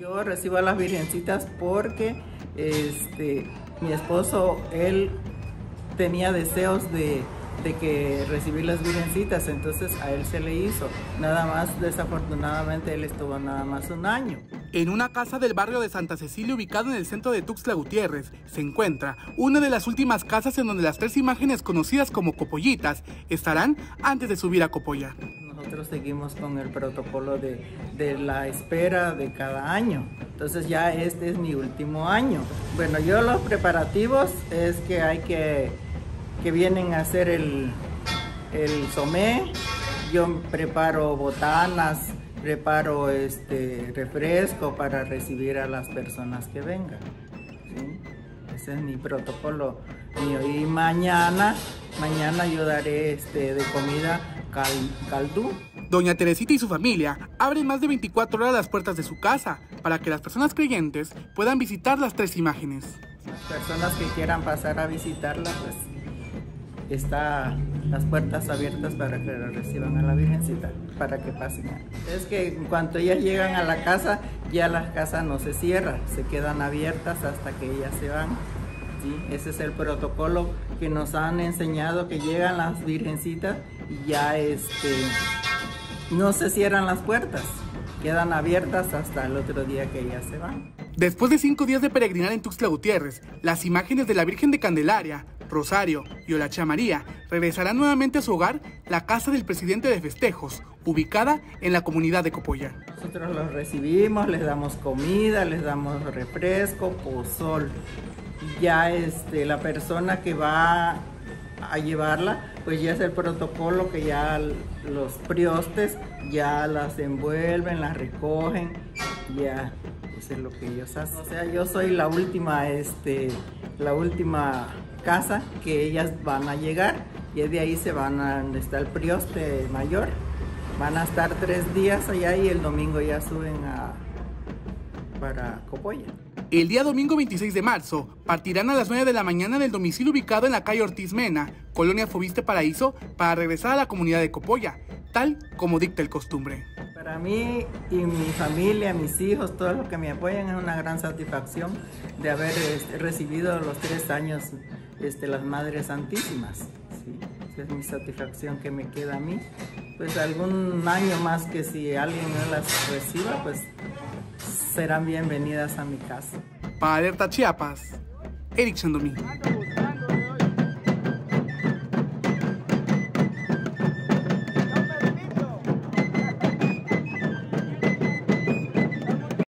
Yo recibo a las virgencitas porque mi esposo, él tenía deseos de que recibir las virgencitas, entonces a él se le hizo. Nada más, desafortunadamente, él estuvo nada más un año. En una casa del barrio de Santa Cecilia, ubicado en el centro de Tuxtla Gutiérrez, se encuentra una de las últimas casas en donde las 3 imágenes conocidas como Copollitas estarán antes de subir a Copollán. Nosotros seguimos con el protocolo de la espera de cada año. Entonces ya este es mi último año. Bueno, yo los preparativos es que hay que vienen a hacer el somé. Yo preparo botanas, preparo refresco para recibir a las personas que vengan. ¿Sí? Ese es mi protocolo mío. Y mañana yo daré de comida caldú. Doña Teresita y su familia abren más de 24 horas las puertas de su casa para que las personas creyentes puedan visitar las 3 imágenes. Las personas que quieran pasar a visitarla, pues están las puertas abiertas para que reciban a la Virgencita, para que pasen. Es que en cuanto ellas llegan a la casa, ya la casa no se cierra, se quedan abiertas hasta que ellas se van. ¿Sí? Ese es el protocolo que nos han enseñado, que llegan las virgencitas y ya no se cierran las puertas, quedan abiertas hasta el otro día que ellas se van. Después de 5 días de peregrinar en Tuxtla Gutiérrez, las imágenes de la Virgen de Candelaria, Rosario y Olacha María regresarán nuevamente a su hogar, la casa del presidente de festejos, ubicada en la comunidad de Copollán. Nosotros los recibimos, les damos comida, les damos refresco, pozol. Ya la persona que va a llevarla, pues ya es el protocolo que ya los priostes ya las envuelven, las recogen, ya eso es lo que ellos hacen. O sea, yo soy la última casa que ellas van a llegar y de ahí se van a donde está el prioste mayor. Van a estar 3 días allá y el domingo ya suben para Copollán. El día domingo 26 de marzo partirán a las 9 de la mañana del domicilio ubicado en la calle Ortiz Mena, Colonia Fobiste Paraíso, para regresar a la comunidad de Copollán, tal como dicta el costumbre. Para mí y mi familia, mis hijos, todos los que me apoyan, es una gran satisfacción de haber recibido los 3 años las Madres Santísimas. ¿Sí? Esa es mi satisfacción que me queda a mí. Pues algún año más, que si alguien no las reciba, pues serán bienvenidas a mi casa. Para Alerta Chiapas, Eric Sandomí.